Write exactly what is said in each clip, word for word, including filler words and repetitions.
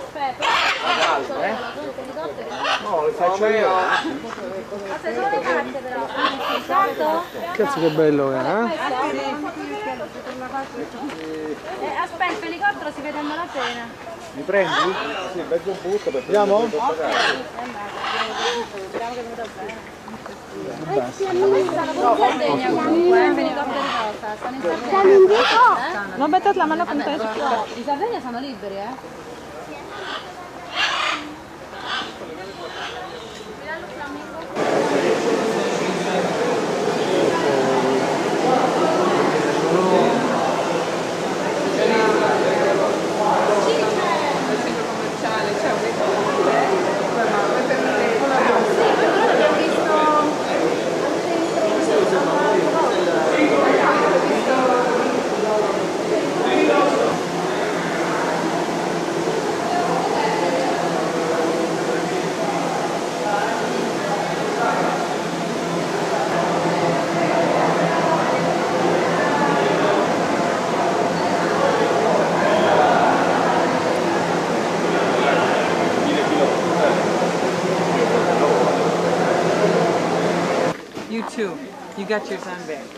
Aspetta, eh? No, le faccio io. Aspetta, sono le carte però. Tanto? Cazzo che bello è, eh? Eh, aspetta, il elicottero si vede a malapena. Mi prendi? Sì, mezzo un butto perché... Andiamo? Speriamo che mi do bene. Stanno pure in Sardegna comunque, eh, per i elicotteri rosa. Stanno in Sardegna. No, aspetta, la mano con te. No, in Sardegna sono liberi, eh. You too. You got your time back.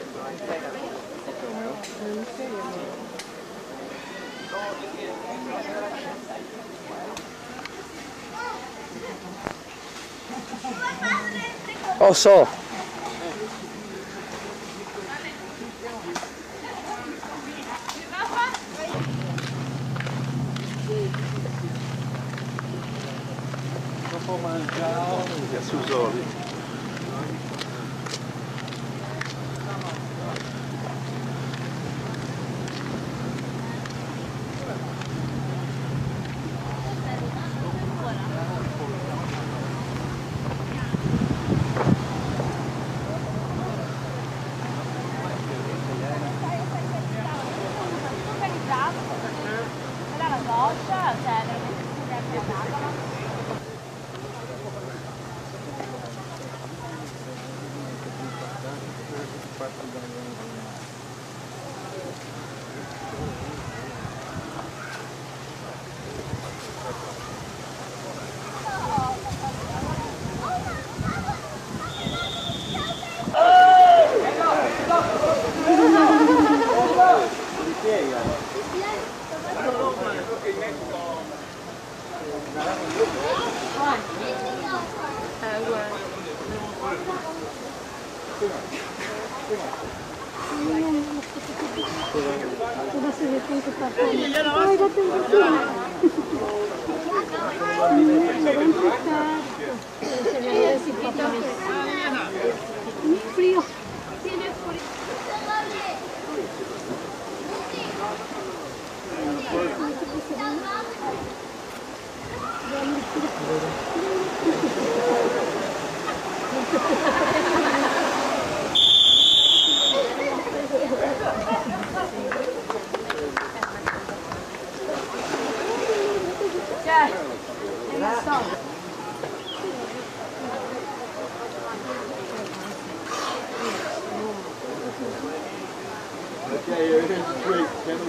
Oh, so. Dopo mangiamo, che su solito. Frío. Okay, here it is. Great.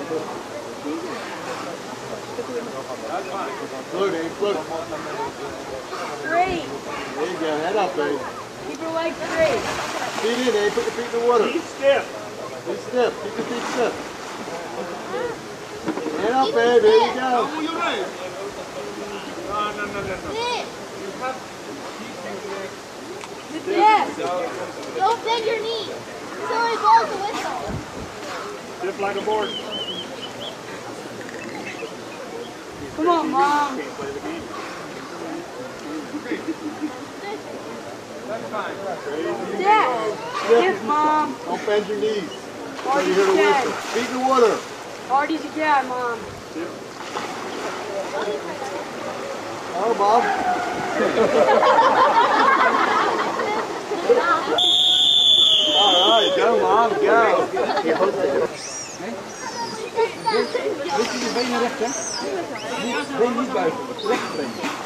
Float, Abe, float. Great. There you go. Head up, Abe. Keep your legs straight. Feet in, Abe. Put your feet in the water. Be stiff. Be stiff. Keep your feet stiff. Head up, Abe. There you go. Oh, you're right. No, no, no, no, no. You have Yes. Don't bend your knee. It's only blows the whistle. stiff like a board. Come on, Mom. Can't play the game. That's fine. Dad. Yes, Mom. Don't bend your knees. Hard You as hear you the can. whistle. Feet in the water. Hard as you can, Mom. Oh, Bob. All right, go, Mom, go. Weet je je benen recht, hè? Niet, been niet buiten, rechterbeen.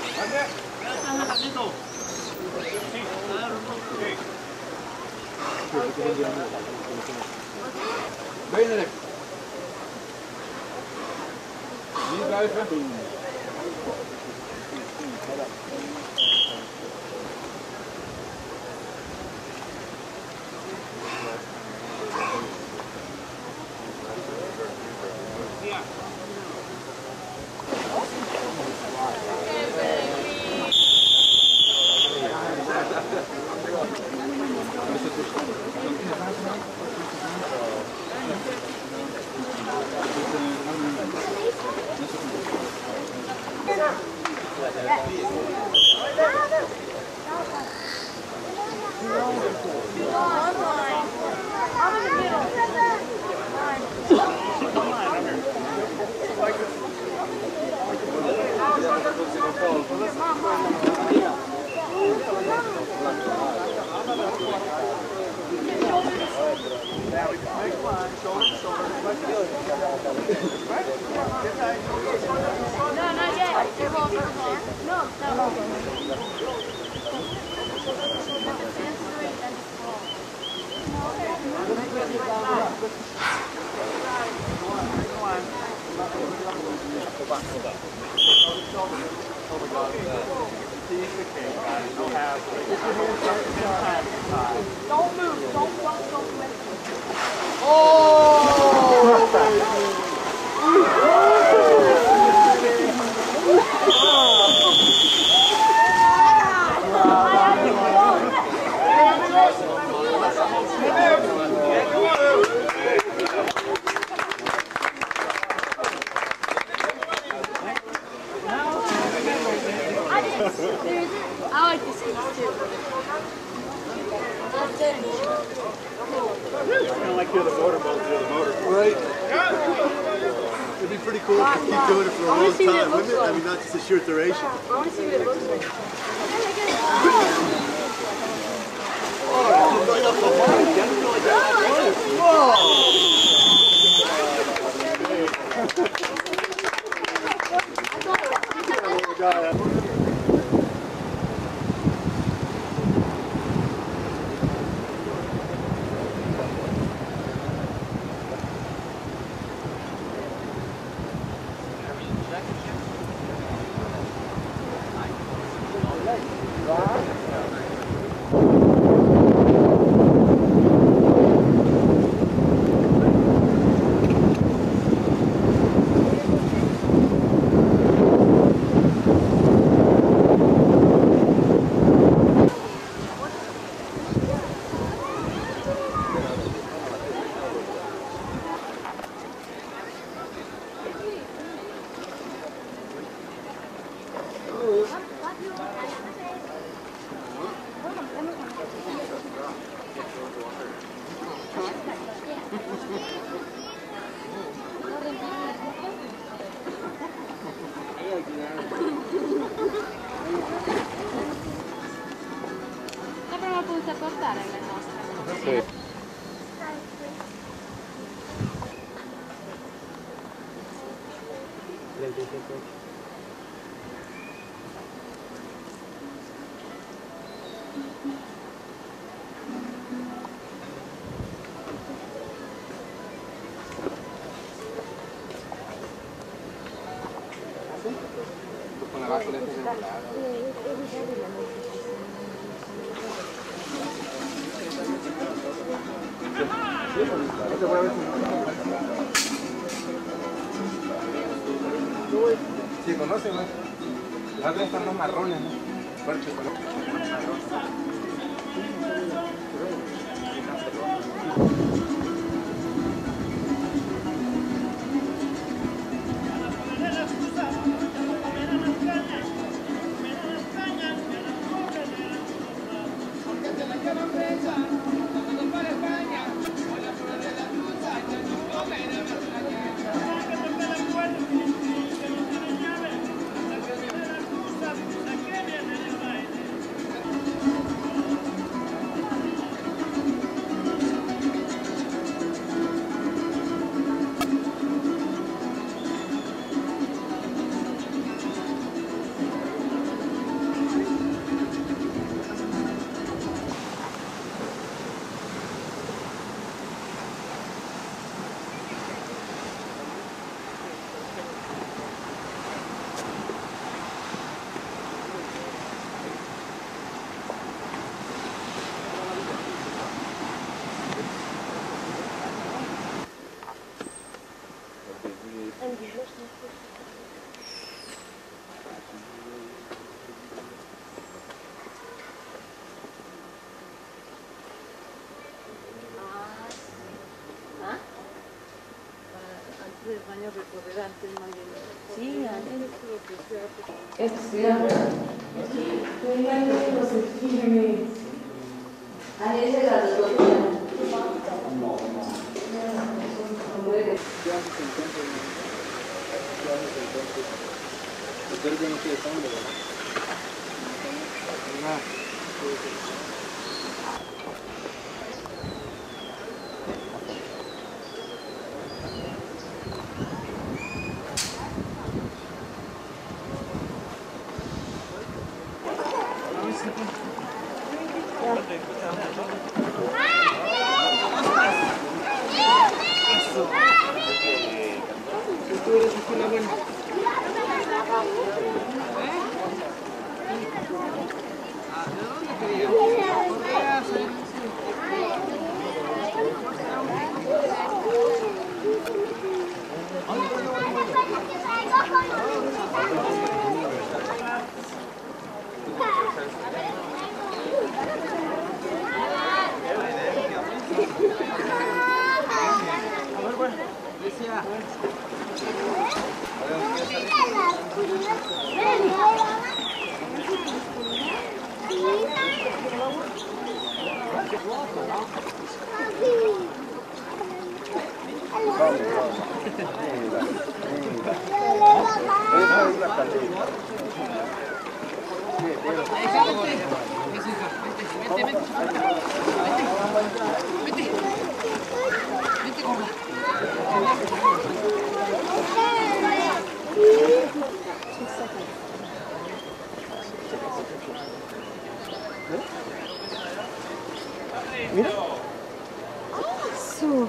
Benen recht. Niet buiten. No, not yet. No, no. Don't move. Don't, don't, don't move. I like this piece too. I kind of like the other motorboat, the other motor. Right. It'd be pretty cool to keep doing it for a long time, wouldn't it? I mean, not just a short duration. I want to see what it looks like. Sembra una punta a portare le nostre. Sì. Con la base lente Sí, conocen, ¿no? Las otras están más marrones, ¿no? Fuertes, Antes del baño recorrer antes más bien. Sí, antes. Su.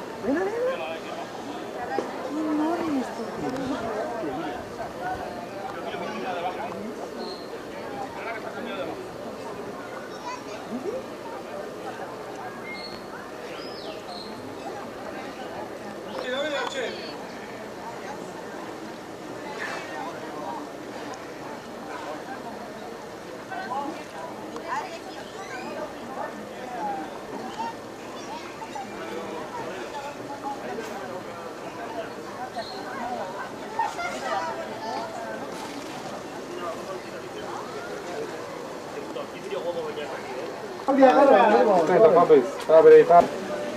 Aspetta, Fabio, apri, apri.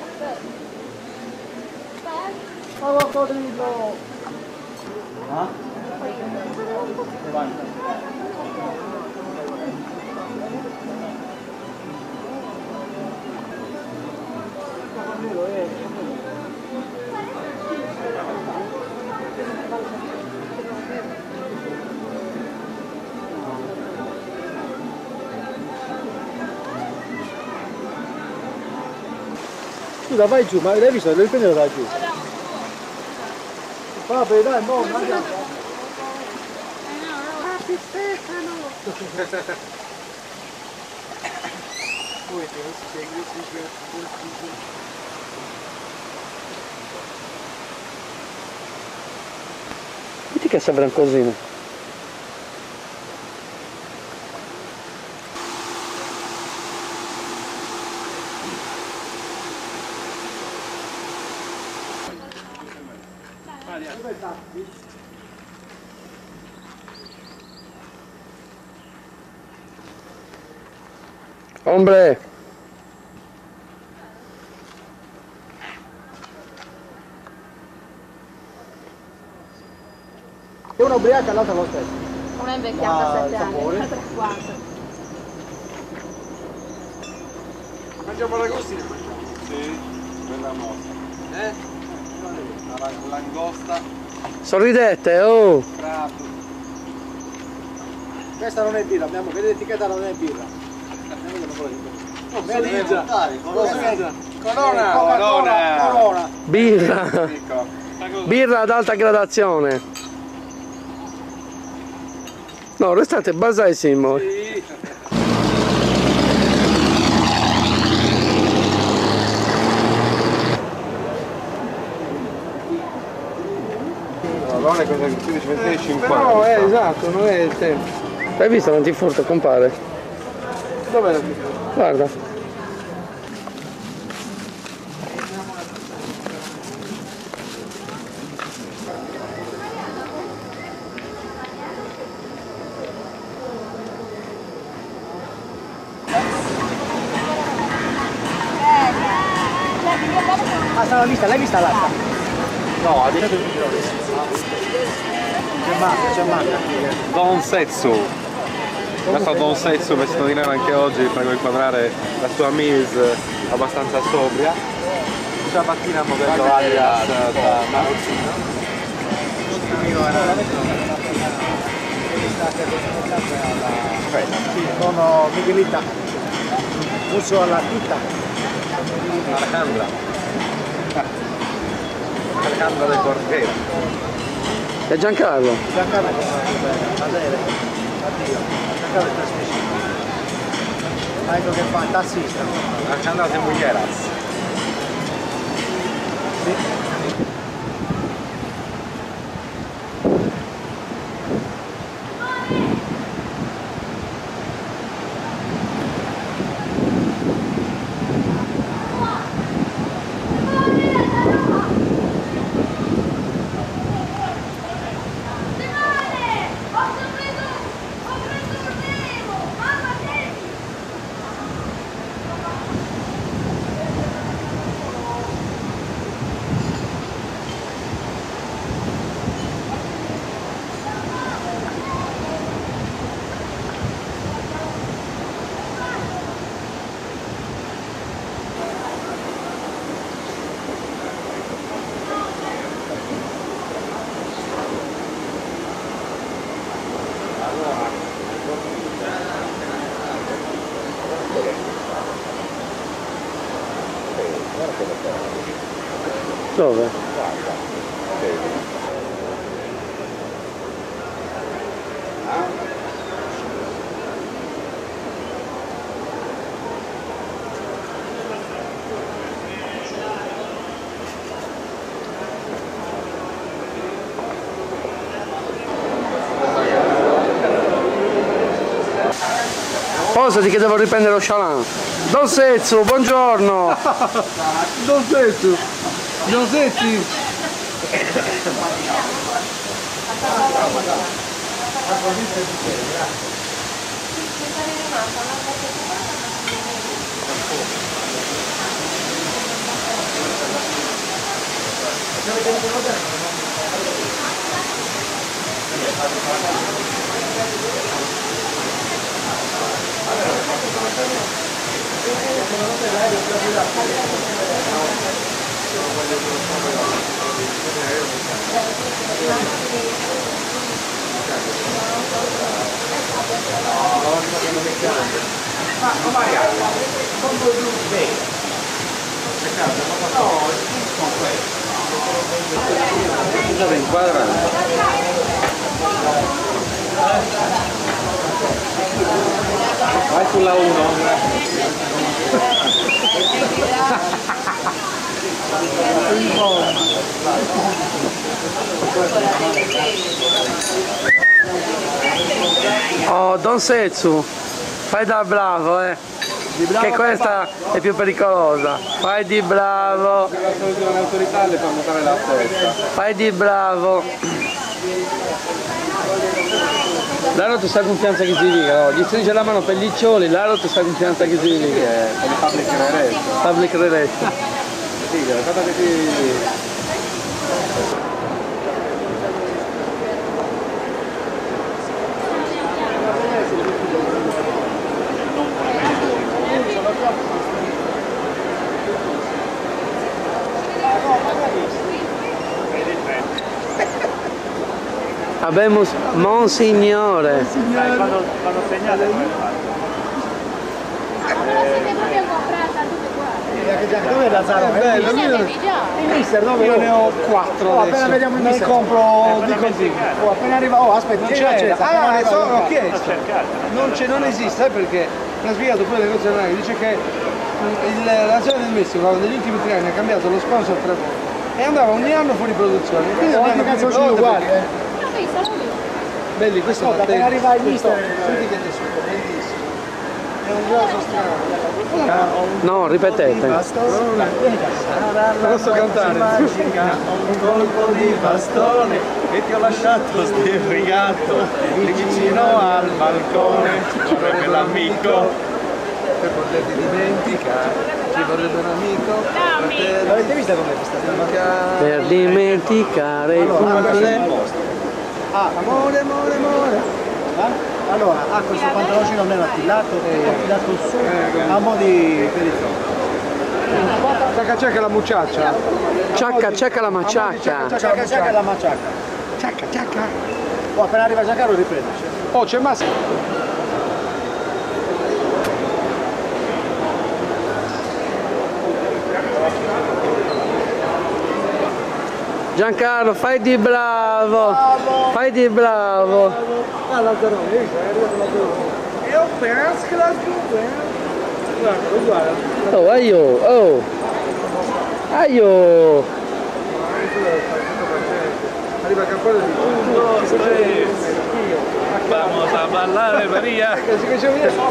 Scusa, vai giù, ma l'hai visto? L'hai preso da giù. Vabbè, dai, mo, andiamo. Happy Stefano! Vedi che sembra un cosino. Hombre! E una ubriaca e l'altra lo stesso. Una invecchiata a sette anni, sapore. l'altra quattro. Mangiamo l'agostina? Sì, bella mossa. Eh? La langosta. Sorridete, oh! Bravo. Questa non è birra, abbiamo che l'etichetta non è birra. Oh, Solizza. Solizza. Corona. Corona. Corona. Birra! Birra ad alta gradazione! No, restate basissimo! Sì. Allora è cosa che tu dici venti e cinquanta. No, è esatto, non è il tempo. Hai visto l'antifurto, compare? Dov'è l'antifurto? Guarda. l'ha vista, l'hai vista l'altra? No, ha detto C'è manca, c'è manca. Don Setsu. Questo Don Setsu vestito di nero anche oggi, prego inquadrare la sua mise abbastanza sobria. Ciabattina modello alias da Marozzino. Sono Miguelita, uso alla tutta. Alejandra. Alejandra del Corteo. E Giancarlo? Giancarlo, Adele, addio, Giancarlo è trasferito. Ecco che fa, tassista. Alejandra de Mulleras. Sì. Dove? Posati che devo riprendere lo chalan. Don Setsu, buongiorno! Don Setsu! Don Setsu! Dove inquadrando? Vai sulla uno. Oh, Don Setsu, fai da bravo, eh! Che questa è più pericolosa. Fai di bravo. La soluzione autorità le fa mutare la testa. Fai di bravo. Laro ti sa confianza che si dica, no? Gli stringe la mano pelliccioli, Laro ti sa confianza che si dica. È il public relation. Public relation. Sì, la cosa che ti... Abbiamo Monsignore. Dai, quando, quando segnate come fate? Ma siete proprio comprata tutte qua? Dov'è la Zara? Bello, già. Il mister dove? Io ne ho quattro oh, appena vediamo il mister. Ne compro di così. Oh, appena arriva, oh aspetta, non c'è. Ah, so, ho chiesto. Non, non esiste, sai perché? Mi ha spiegato pure il negozionario, dice che il, la nazione del Messico negli ultimi tre anni ha cambiato lo sponsor tre volte e andava ogni anno fuori produzione. Quindi non hanno più sono uguali, eh. Belli, questo oh, appena arriva il mister, senti che è super, bellissimo. È un grosso strano. No, ripetete. Posso cantare? Un colpo di bastone e ti ho lasciato sterrigato vicino al balcone, vorrebbe l'amico per poterti dimenticare. Chi vorrebbe un amico? L'avete vista com'è questa stamattina? Per dimenticare i punti. Ah, amore, amore, amore. Eh? Allora, ah, questo pantaloncino non è attillato, è attillato su a mo' di perizzone. Ciacca ciacca la mucciaccia. Ciacca ciacca la maciacca. Ciacca ciacca la maciacca. Ciacca ciacca. Oh, appena arriva Giancarlo riprende. Oh, c'è Massimo. Giancarlo, fai di bravo, bravo. Fai di bravo. Ah, Lazzarone, è arrivato Lazzarone. Io penso che la guarda, guarda. Oh, aio, oh. Aio. Arriva Campano di un, dos, tres. Vamos a ballare, Maria. Così che c'è via.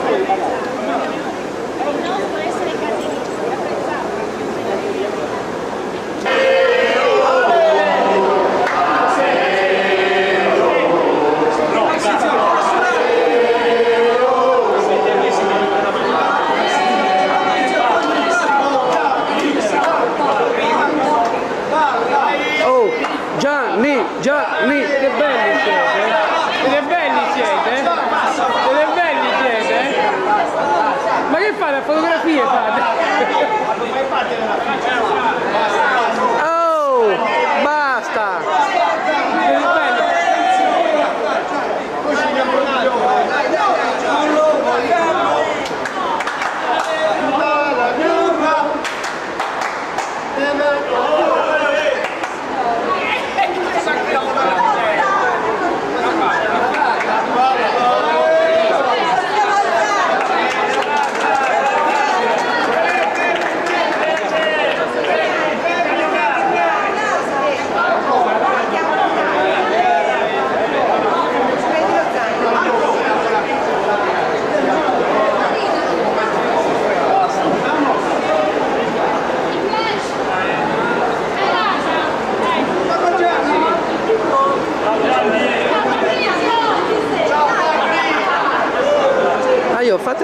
Gianni, Gianni, che belli siete, siete belli siete, siete belli siete, ma che fate a fotografie fate? Oh, basta! Siete belli. Io fate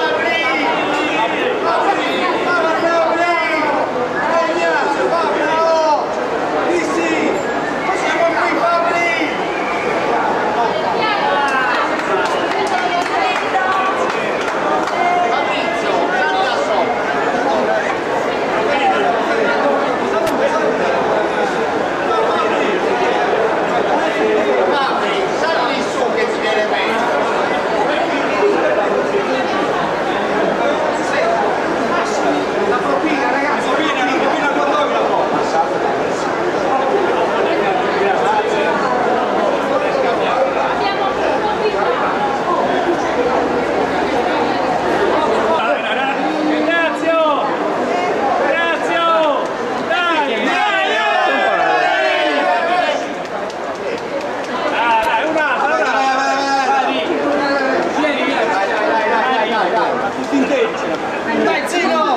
Dai Zino!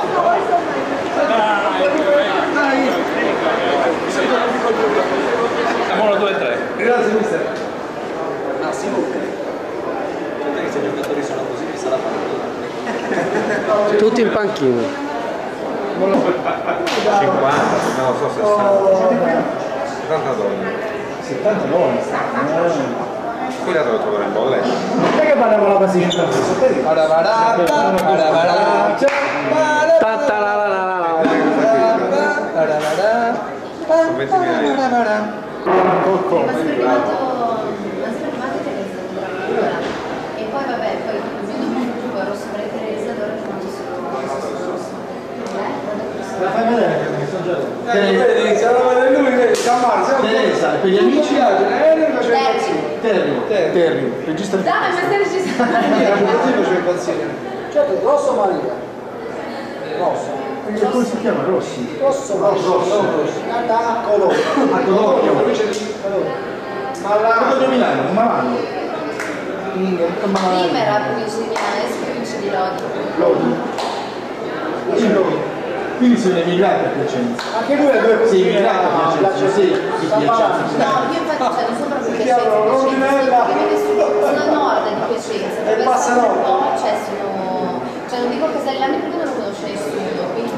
Siamo due e tre. Grazie mister. Massimo, non è che se i giocatori sono così mi sarà fatto. tutti in panchina. cinquanta, non lo so, sessanta. settanta dollari. settanta dollari. Qui la devo trovare in bolletta. Non è che parliamo la pazienza. Sono ventimila euro. E poi vabbè, poi dopo Rosso Maria Teresa, allora ti mangio solo. La fai vedere che sono già lì. Se lo vede lui, vede, Teresa, per gli amici, Terry, Terry, regista di Dai, ma stai registrando? così faceva impazzire. Certo, Rosso Maria. Rosso. E come si chiama? Rossi? Rosso Maria. Rosso. Da Colombo. A Colombo, provincia di Colombo. Ma la... di Milano, come vanno? Prima era provincia di Milano, adesso è provincia di Lodi. Lodi. Sì, Lodi. Quindi sono emigrati a Piacenza. Anche lui è due così. Sì, emigrati a Piacenza. Sì, di Piacenza. No, io infatti cioè, non sono proprio Piacenza, Piacenza, sono a nord di Piacenza, dove sono un po', cioè sono, cioè non dico Castellani perché non lo conosce nessuno, quindi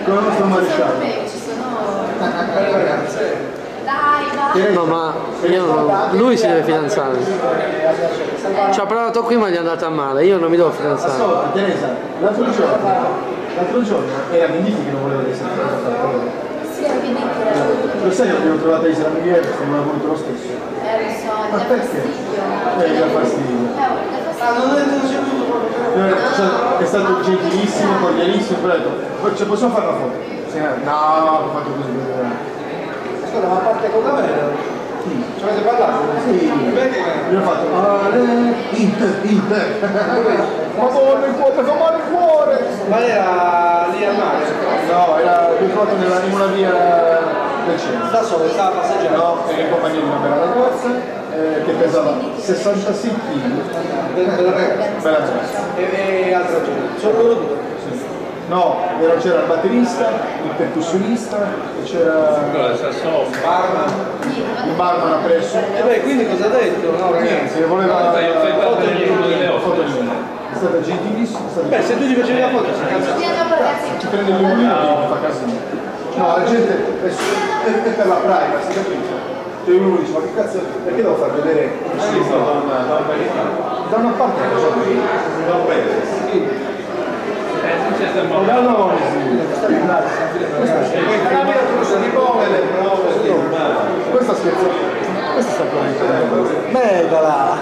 con il nostro maresciallo. me ci sono... Dai, vai! No, ma io non... lui si deve fidanzare. Ci ha provato qui ma gli è andata male, io non mi devo fidanzare. Ascolta, Teresa, l'altro giorno, l'altro giorno era Venditti che non voleva essere fidanzato. Sì, era Venditti. Lo sai che abbiamo trovato Isla Michele e non ha voluto lo stesso? Eh, lo so, Ma gli dà perché? fastidio. Eh, gli dà fastidio. Eh, gli dà fastidio. Ah, non è non c'è Eh, cioè, è stato gentilissimo, cordialissimo, però ha detto, "Poi, cioè, possiamo fare una foto?" Sì, no, ho fatto così. Ascolta, ma a parte con camera? Ci avete parlato? Sì, io ho fatto, Ale, Inter, Inter. Madonna, il cuore, fa male il cuore. Ma era lì al mare? No, era due foto nella, in una via del centro. Da solo, stava passeggiando? No, era in compagnia di una bella ragazza eh, che pesava sessantasei chili. Bella ragazza. Bella ragazza. E, e altra gente. Solo loro due? Sì. No, era- c'era il batterista, il percussionista e c'era Barman. il barman appresso. E beh, quindi cosa ha detto? No, ragazzi. Se voleva foto di- foto di è stata gentilissima. È stata Beh, se tu gli facevi la foto, si cazzo. Sì, dopo ragazzi. ci prende il mulino e fa casino. No, la gente è, è, è per la privacy, capito? Cioè uno dice, ma che cazzo, perché devo far vedere sì, da, una, da, una, da una parte la cosa qui? Da un pezzo. No, no, no, questa scherza, questa sta correndo. Megala!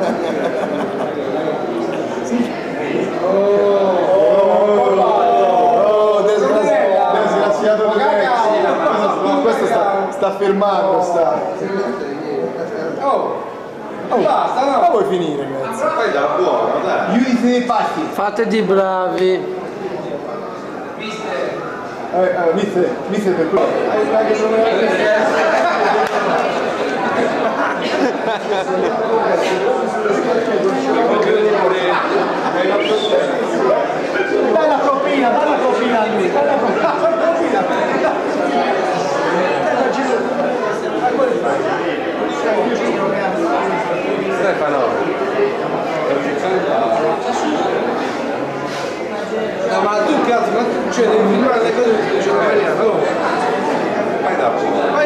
Oh, desgraziato, desgraziato di questo sta, sta fermando, sta. Oh! Oh, basta, no! Ma vuoi finire, ragazzi? Fai da buono, dai. Giudice dei patti. Fate di bravi. Eh, eh, mister, mister per quello. Dai la copina, dai la copina a lui! Dai la copina! Stefano. No, ma tu cazzo, ma tu cioè, devi filmare le cose che ti dice la Mariana, no? Fai da buono.